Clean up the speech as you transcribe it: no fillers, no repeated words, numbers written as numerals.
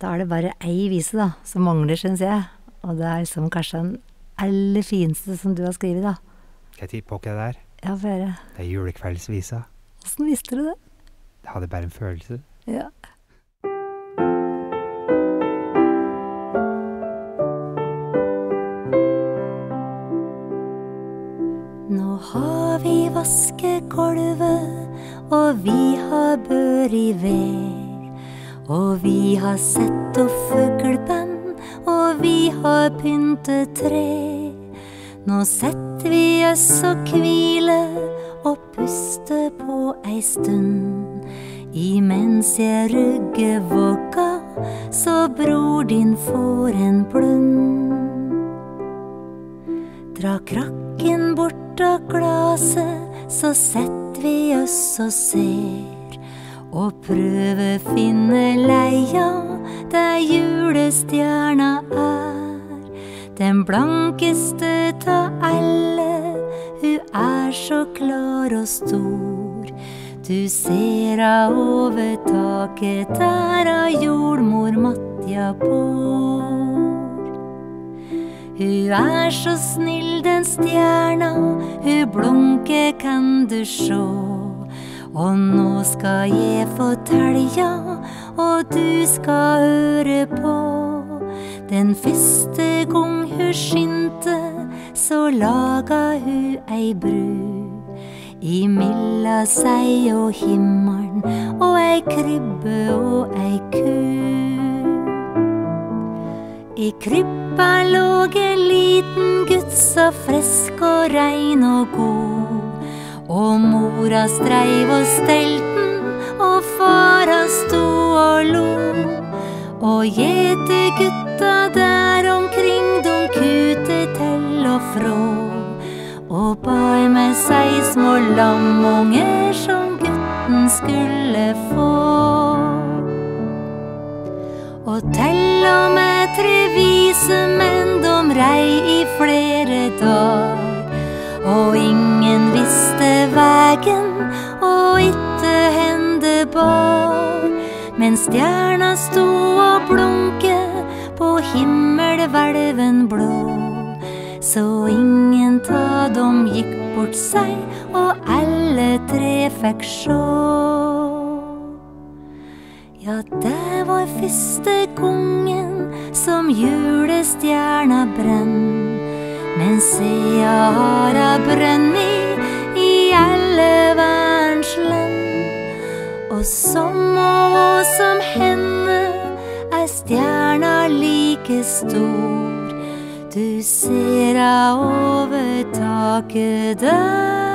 Da det bare ei vise da, som mangler, synes jeg. Og det liksom kanskje den aller fineste som du har skrivet da. Skal jeg tippe på hva det er? Ja, for høre. Det er julekveldsvisa. Hvordan visste du det? Jeg hadde bare en følelse. Ja. Nå har vi vasket gulvet, og vi har bør I ved. Og vi har sett opp fugleband, og vi har pyntet tre. Nå setter vi oss og hvile, og puster på ei stund. Imens jeg rugger vågga, så bror din får en blund. Dra krakken bort av glaset, så setter vi oss og ser, og prøver finne leia der julestjerna er. Den blankeste ta alle, hun er så klar og stor. Du ser av over taket der av jordmor Matja bor. Hun er så snill den stjerna, hun blunker kan du sjå. Og nå skal jeg fortelja, og du skal høre på. Den første gang hun skinte, så laga hun ei bru. Imilla seg og himmelen, og ei krybbe og ei ku. I krybba låg en liten gutt, så frisk og rein og god. Og mora streiv og stelten, og fara sto og lo. Og gjettegutta der omkring, de kute til og frå. Og bar med seg små lammunger som gutten skulle få. Og til og med 3 vise menn, de rei I flere dager. Og ingen visste vegen, og ikke hende bar. Men stjerna sto og blunke på himmelhvelven blå. Så ingen ta dem gikk bort seg, og alle 3 fikk sjå. Ja, det var første gangen som julestjerna brenn. Men se, jeg har brønnet I alle verdens land. Og som som henne stjerna like stor. Du ser over taket der.